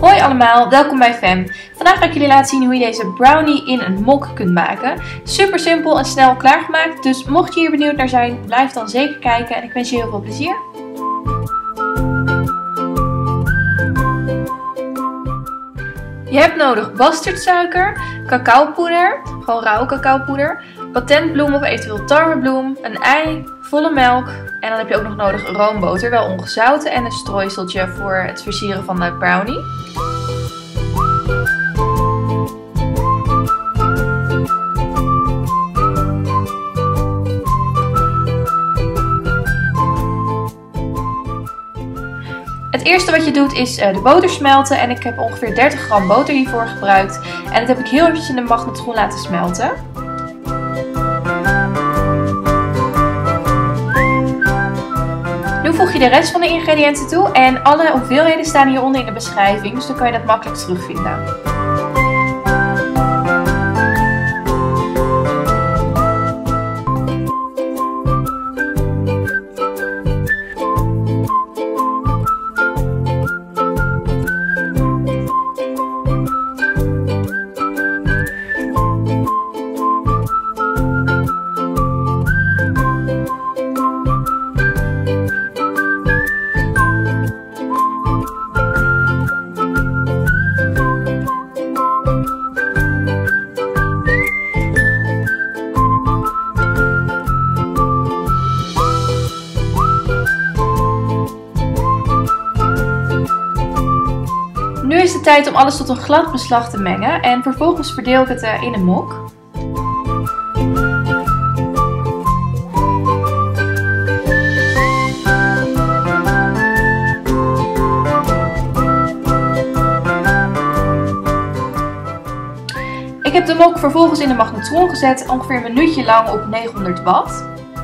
Hoi allemaal, welkom bij Fem. Vandaag ga ik jullie laten zien hoe je deze brownie in een mok kunt maken. Super simpel en snel klaargemaakt, dus mocht je hier benieuwd naar zijn, blijf dan zeker kijken en ik wens je heel veel plezier. Je hebt nodig bastardsuiker, cacaopoeder, gewoon rauwe cacaopoeder, patentbloem of eventueel tarwebloem, een ei, volle melk en dan heb je ook nog nodig roomboter, wel ongezouten en een strooiseltje voor het versieren van de brownie. Het eerste wat je doet is de boter smelten en ik heb ongeveer 30 gram boter hiervoor gebruikt. En dat heb ik heel eventjes in de magnetron laten smelten. Nu voeg je de rest van de ingrediënten toe en alle hoeveelheden staan hieronder in de beschrijving, dus dan kan je dat makkelijk terugvinden. Nu is het tijd om alles tot een glad beslag te mengen en vervolgens verdeel ik het in een mok. Ik heb de mok vervolgens in de magnetron gezet, ongeveer een minuutje lang op 900 watt.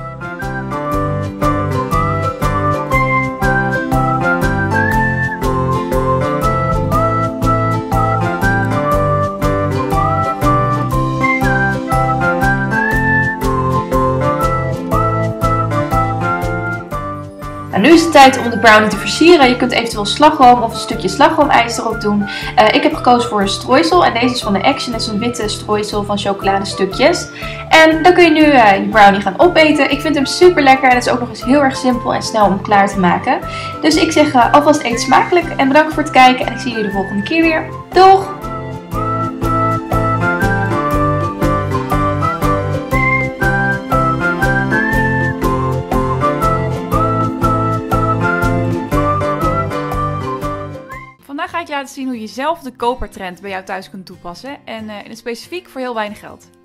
Nu is het tijd om de brownie te versieren. Je kunt eventueel slagroom of een stukje slagroomijs erop doen. Ik heb gekozen voor een strooisel en deze is van de Action. Het is een witte strooisel van chocoladestukjes. En dan kun je nu je brownie gaan opeten. Ik vind hem super lekker en het is ook nog eens heel erg simpel en snel om klaar te maken. Dus ik zeg alvast eet smakelijk en bedankt voor het kijken en ik zie jullie de volgende keer weer. Doeg! Vandaag ga ik je laten zien hoe je zelf de kopertrend bij jou thuis kunt toepassen en in het specifiek voor heel weinig geld.